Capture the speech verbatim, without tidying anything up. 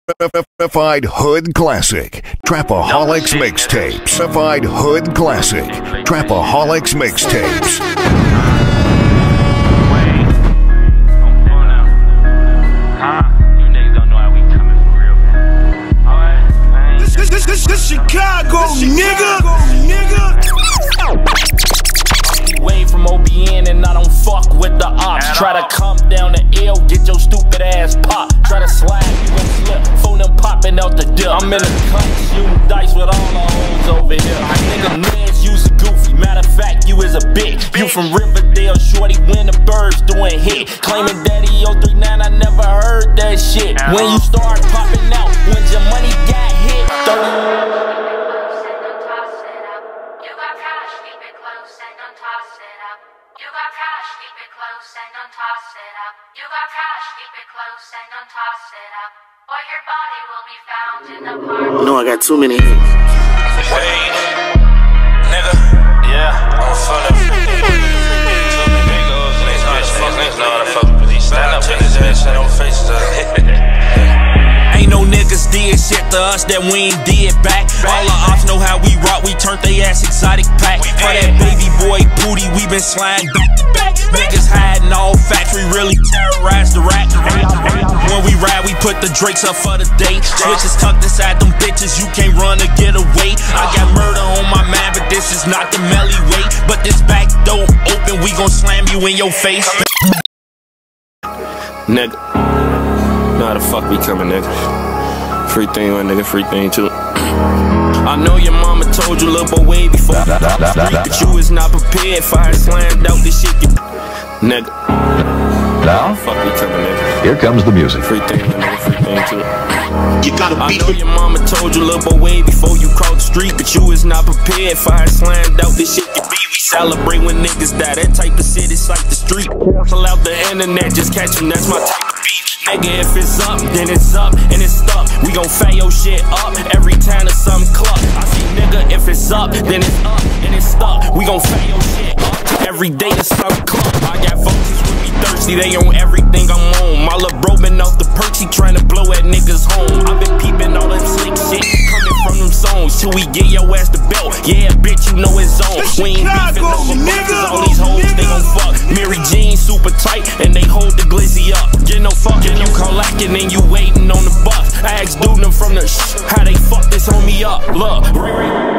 Certified Hood Classic, Trapaholics Mixtapes. Certified Hood Classic, Trapaholics Mixtapes. This, this, this, this Chicago, nigga, nigga. Wade from O B N and I don't fuck with the ops. Try to come down the L, get your stupid ass pop. Try to slide, you gon' slip. Phone them popping out the dip. I'm in the cut, shooting dice with all the hoes over here. Nigga, Neds, you's a goofy. Matter of fact, you is a bitch. You from Riverdale, shorty, when the birds doing hit. Claiming Daddy oh three nine, I never heard that shit. When you start popping out, when your money got hit. You know I got too many hits. Hey, nigga, yeah, I'm full of stand up to his ass and no faces up. Ain't no niggas did shit to us that we ain't did back. All the ops know how we rock, we turned they ass exotic pack. For that baby boy booty, we been sliding back to back. Niggas hiding all facts, we really terrorize the rack. When we ride, we put the drakes up for the day. Switches tucked inside them bitches, you can't run or get away. I got murder on my mind, but this is not the melly way. But this back door open, we gon' slam you in your face. Nigga, know how the fuck we coming, nigga. Free thing, my nigga, free thing too. I know your mama told you, little boy, way before you crossed the street, but you was not prepared for her slammed out this shit. You nigga, now, fuck we coming, nigga. Here comes the music. Free thing, my nigga, free thing too. You gotta I beat know your mama told you, little boy, way before you crossed the street, but you was not prepared for her slammed out this shit. You be, we celebrate when niggas die. That type of shit is like the street. Cancel out the internet, just catch him. That's my type of beat. Nigga, if it's up, then it's up, and it's stuck. We gon' fire your shit up every time there's some club. I say, nigga, if it's up, then it's up, and it's stuck. We gon' fire your shit up every day there's some club. I got vultures with me thirsty, they on everything I'm on. My little bro been off the perks, he tryna blow at niggas home. I been peeping all that slick shit coming from them songs till we get your ass the belt. Yeah, bitch, you know it's on. We ain't beefing over niggas, all these hoes they gon' fuck. Mary Jean super tight, and they hold the glizzy up. Get no fucking, you call lacking and you waiting on the bus. I asked dude them from the sh how they fuck this homie up. Look,